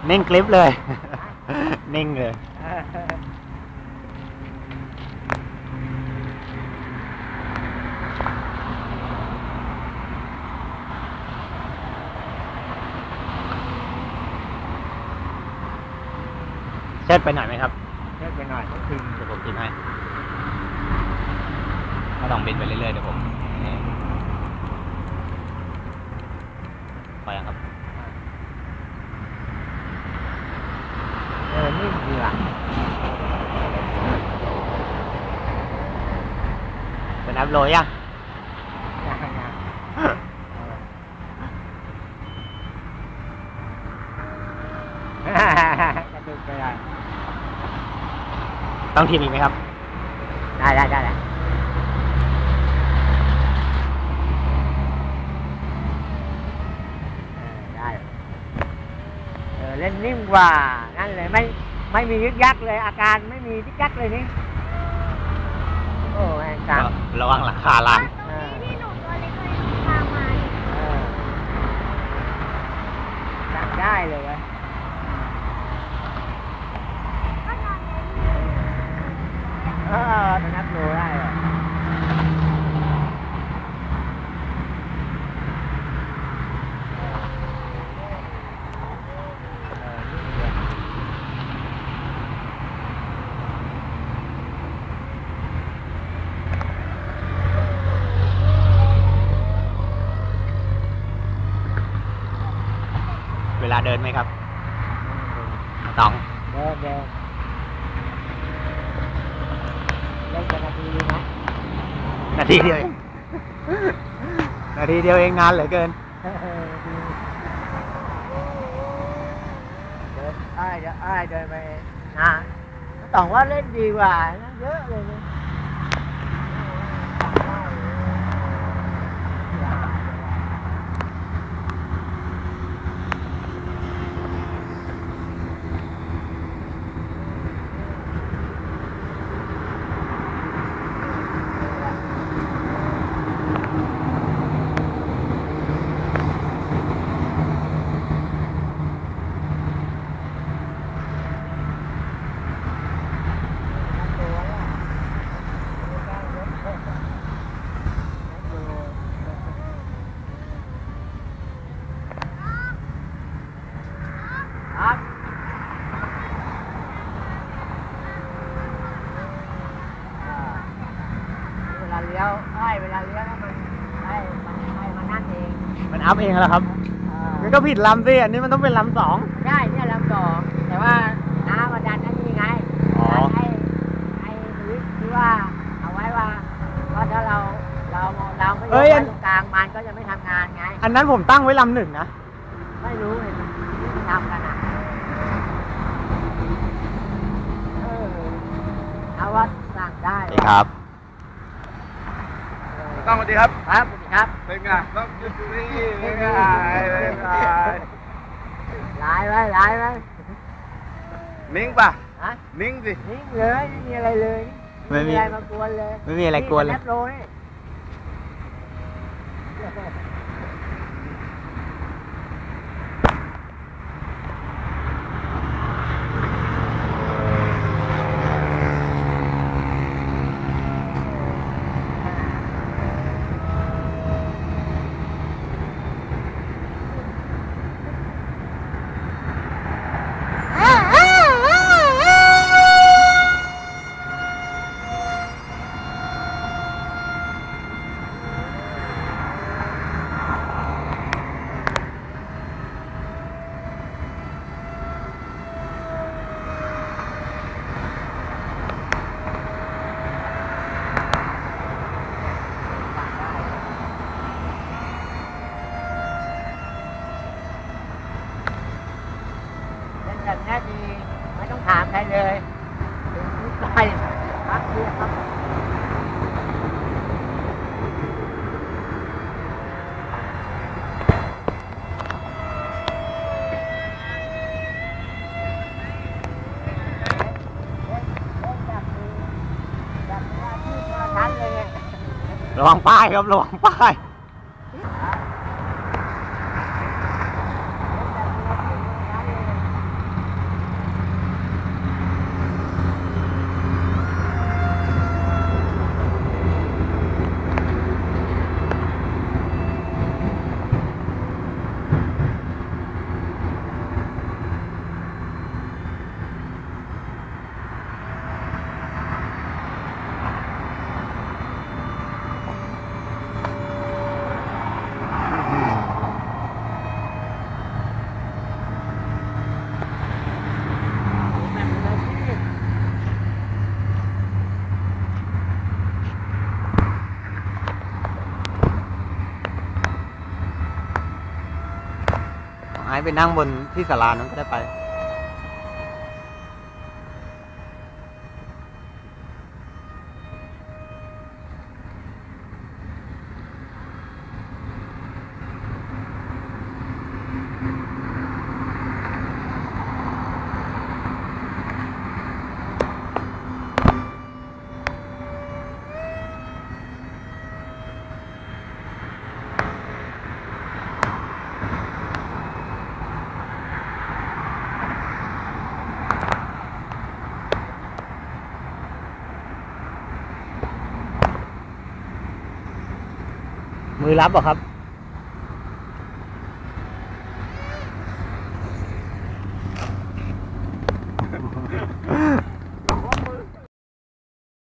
นิ่งคลิปเลย นิ่งเลยเช็ดไปหน่อยไหมครับเช็ดไปหน่อยต้องทิ้งเดี๋ยวผมทิ้งให้ถ้าลองบินไปเรื่อยๆเดี๋ยวผมไปยังครับนิ่งดีล่ะเป็นแอปโรยยังกระดุกไปเลยต้องทีมอีกไหมครับได้ได้ได้เล่นนิ่มกว่านั่นเลยไม่มียึกยักเลยอาการไม่มียึกยักเลยนี่โอ้แรงจังระวังหลังคาลังที่หนูตัวเล็กเลยพามาจังได้เลยเว้ยเป็นนักโลได้เหรอเวลาเดินไหมครับต้องเดินเล่นกันนาทีนะนาทีเดียวเองนาทีเดียวเองนานเหลือเกินเดินเดินไปนะต้องว่าเล่นดีกว่านะเยอะเลยนะเวลาเลี้ยวมันนั่นเองมันอัพเองแล้วครับมันก็ผิดลำสิอันนี้มันต้องเป็นลำสองใช่เนี่ยลำสองแต่ว่าน้ำมันดันนั่นนี่ไงให้คือว่าเอาไว้ว่าถ้าเราไม่ยกตรงกลางมันก็จะไม่ทำงานไงอันนั้นผมตั้งไว้ลำหนึ่งนะไม่รู้เลยที่ทำกันอ่ะเอาว่าสั่งได้ครับต้องสวัสดีครับครับสวัสดีครับเป็นไงต้องจุดนี้เป็นไงไว้นิ่งป่ะฮะนิ่งสินิ่งเลยไม่มีอะไรเลยไม่มีอะไรมากวนเลยไม่มีอะไรกวนเลยแบบนี้ดีไม่ต้องถามใครเลยไปพักเพื่อครับระวังป้ายครับระวังป้ายไอ้ไปนั่งบนที่ศาลานั้นก็ได้ไปมือรับเหรอครับ